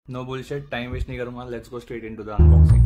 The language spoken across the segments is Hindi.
नो बुलशिट, टाइम वेस्ट नहीं करूंगा, let's go straight into the unboxing.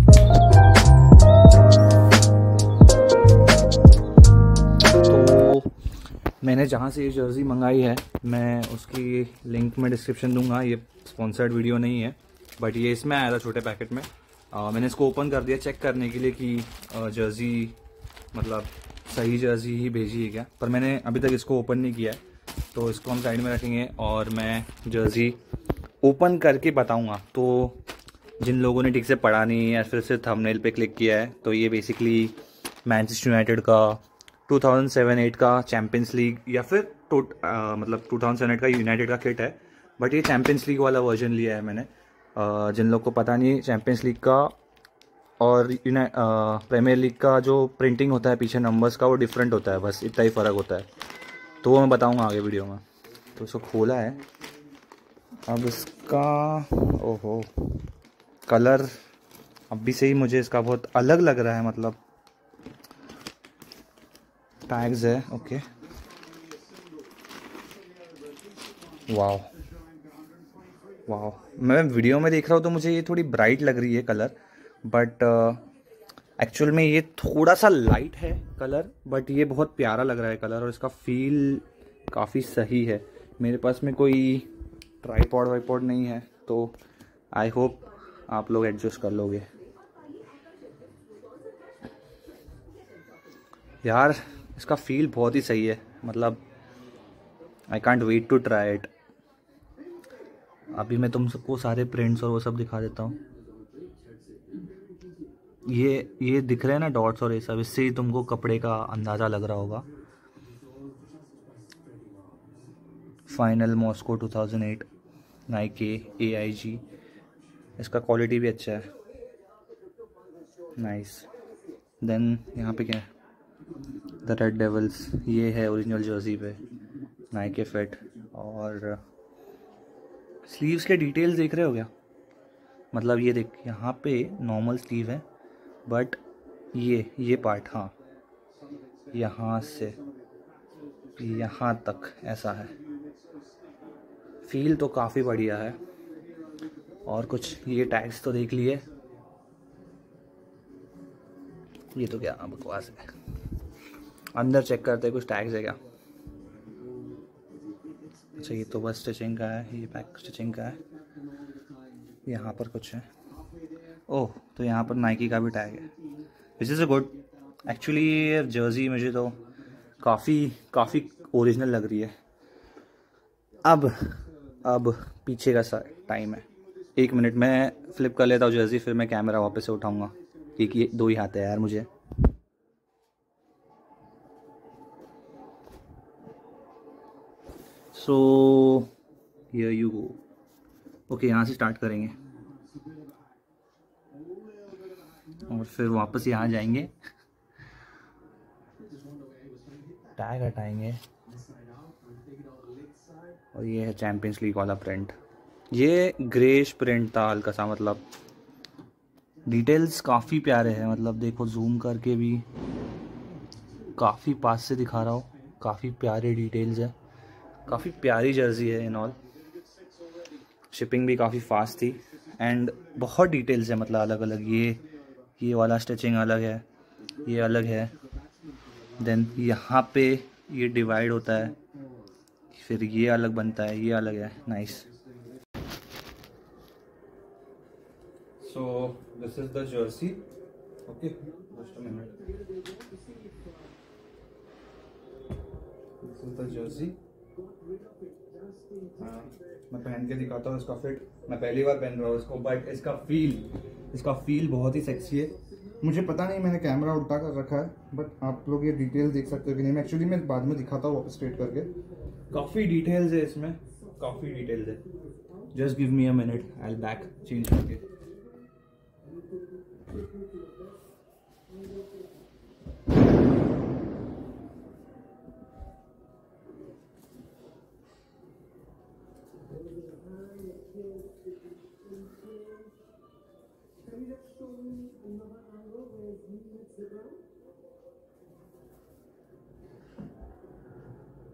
तो मैंने जहाँ से ये जर्सी मंगाई है, मैं उसकी लिंक में डिस्क्रिप्शन दूंगा। ये स्पॉन्सर्ड वीडियो नहीं है, बट ये इसमें आया था छोटे पैकेट में। मैंने इसको ओपन कर दिया चेक करने के लिए कि जर्सी मतलब सही जर्सी ही भेजी है क्या, पर मैंने अभी तक इसको ओपन नहीं किया है। तो इसको हम साइड में रखेंगे और मैं जर्सी ओपन करके बताऊंगा। तो जिन लोगों ने ठीक से पढ़ा नहीं या फिर सिर्फ थंबनेल पे क्लिक किया है, तो ये बेसिकली मैनचेस्टर यूनाइटेड का 2007-8 का चैम्पियंस लीग या फिर मतलब 2007-8 का यूनाइटेड का किट है, बट ये चैम्पियंस लीग वाला वर्जन लिया है मैंने। जिन लोग को पता नहीं, चैम्पियंस लीग का और प्रीमियर लीग का जो प्रिंटिंग होता है पीछे नंबर्स का, वो डिफरेंट होता है, बस इतना ही फ़र्क होता है। तो वो मैं बताऊंगा आगे वीडियो में। तो इसको खोला है अब इसका, ओहो कलर अभी से ही मुझे इसका बहुत अलग लग रहा है। मतलब टैग्स है, ओके, वाह वाह। मैं वीडियो में देख रहा हूँ तो मुझे ये थोड़ी ब्राइट लग रही है कलर, बट एक्चुअल में ये थोड़ा सा लाइट है कलर, बट ये बहुत प्यारा लग रहा है कलर और इसका फील काफ़ी सही है। मेरे पास में कोई ट्राईपॉड वाईपॉड नहीं है, तो आई होप आप लोग एडजस्ट कर लोगे। यार इसका फील बहुत ही सही है, मतलब I can't wait to try it. अभी मैं तुम सबको सारे प्रिंट्स और वो सब दिखा देता हूँ। ये दिख रहे हैं ना डॉट्स और ये सब, इससे ही तुमको कपड़े का अंदाज़ा लग रहा होगा। फाइनल मॉस्को 2008 नाइके AIG, इसका क्वालिटी भी अच्छा है, नाइस। देन यहाँ पे क्या है, द रेड डेविल्स, ये है ओरिजिनल जर्सी पे नाइके फिट। और स्लीव्स के डिटेल्स देख रहे हो क्या, मतलब ये देख, यहाँ पे नॉर्मल स्लीव है, बट ये पार्ट, हाँ, यहाँ से यहाँ तक ऐसा है। फील तो काफ़ी बढ़िया है। और कुछ ये टैग्स तो देख लिए, ये तो क्या बकवास है। अंदर चेक करते कुछ टैग्स है क्या। अच्छा, ये तो बस स्टिचिंग का है, ये पैक स्टिचिंग का है। यहाँ पर कुछ है, ओह, तो यहाँ पर नाइकी का भी टैग है, which is a good. Actually ये जर्सी मुझे तो काफ़ी ओरिजिनल लग रही है। अब पीछे का टाइम है, 1 मिनट मैं फ्लिप कर लेता हूँ जर्सी, फिर मैं कैमरा वापस से उठाऊँगा, क्योंकि ये 2 ही हाथ है यार मुझे। So here you go. Okay, यहाँ से स्टार्ट करेंगे और फिर वापस यहाँ जाएंगे, टैग हटाएंगे, और ये है चैम्पियंस लीग वाला प्रिंट। ये ग्रेश प्रिंट था हल्का सा, मतलब डिटेल्स काफ़ी प्यारे हैं, मतलब देखो जूम करके भी काफ़ी पास से दिखा रहा हूँ, काफ़ी प्यारे डिटेल्स है, काफ़ी प्यारी जर्सी है इन ऑल। शिपिंग भी काफ़ी फास्ट थी एंड बहुत डिटेल्स है, मतलब अलग अलग, ये वाला स्टिचिंग अलग है, ये अलग है। देन यहाँ पे ये डिवाइड होता है, फिर ये अलग बनता है, ये अलग है, nice. So this is the jersey, okay, just a minute, this is the jersey. मैं पहन के दिखाता हूँ इसका फिट, मैं पहली बार पहन रहा हूँ इसको, बट इसका फील बहुत ही सेक्सी है। मुझे पता नहीं, मैंने कैमरा उल्टा कर रखा है, बट आप लोग ये डिटेल्स देख सकते हो कि नहीं, मैं एक्चुअली मैं बाद में दिखाता हूँ वापस स्ट्रेट करके। काफ़ी डिटेल्स है इसमें, काफ़ी डिटेल्स है। Just give me a minute, I will back change करके।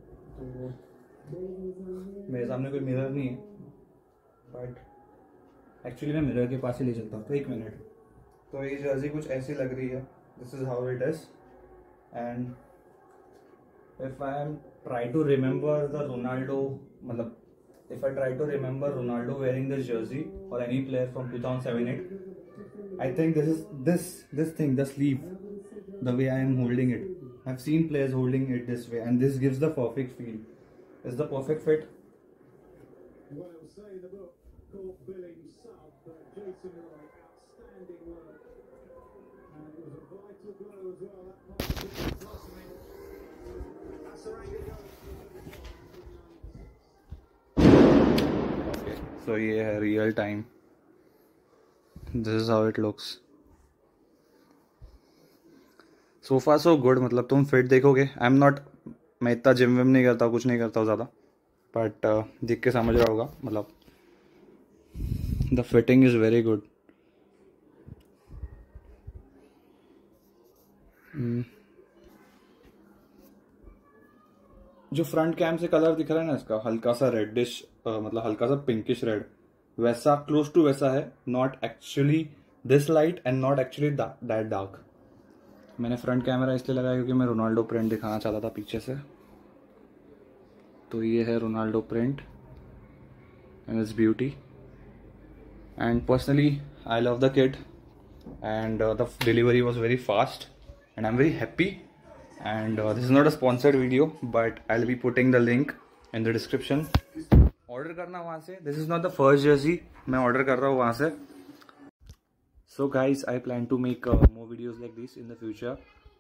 तो मेरे सामने कोई मिरर नहीं है, बट एक्चुअली मैं मिरर के पास ही ले चलता हूँ, तो 1 मिनट। तो ये जर्सी कुछ ऐसी लग रही है, this is how it is. And if I am try to remember the Ronaldo, मतलब if I try to remember Ronaldo wearing this jersey or any player from 2007-8, I think this thing, the sleeve, the way I am holding it, I've seen players holding it this way, and this gives the perfect feel. It's the perfect fit. Well, say the book called Billing Sub, but Jason Roy, outstanding work, and it was a vital blow as well. That partnership blossoming. That's a range goal. Okay, so ये है real time. This is how it looks. So far so good. मतलब तुम फिट देखोगे, आई एम नॉट, मैं इतना जिम विम नहीं करता, कुछ नहीं करता हूँ ज़्यादा, बट देख के समझ रहा होगा, मतलब the fitting is very good. जो फ्रंट कैम से कलर दिख रहा है ना इसका, हल्का सा रेडिश, मतलब हल्का सा पिंकिश रेड, वैसा क्लोज टू वैसा है, not actually this light and not actually that dark. मैंने फ्रंट कैमरा इसलिए लगाया क्योंकि मैं रोनाल्डो प्रिंट दिखाना चाहता था पीछे से। तो ये है Ronaldo print and it's beauty, and personally I love the kit, and the delivery was very fast and I am very happy. And this is not a sponsored video, but I'll be putting the link in the description. Order करना वहाँ से, this is not the first jersey मैं order कर रहा हूँ वहाँ से। So guys, I plan to make more videos like this in the future,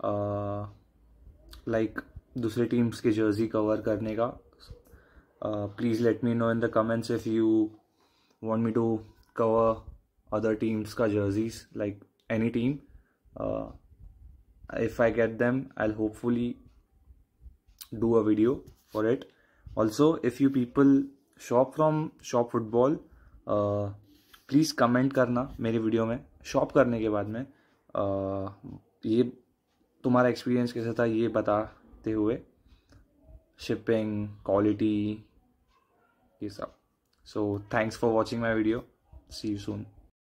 like दूसरे teams के jersey cover करने का। Please let me know in the comments if you want me to cover other teams का jerseys, like any team. If I get them, I'll hopefully do a video for it. Also, if you people shop from Shop Football, please comment करना मेरे वीडियो में शॉप करने के बाद में, ये तुम्हारा एक्सपीरियंस कैसा था ये बताते हुए, शिपिंग, क्वालिटी, ये सब। So thanks for watching my video. See you soon.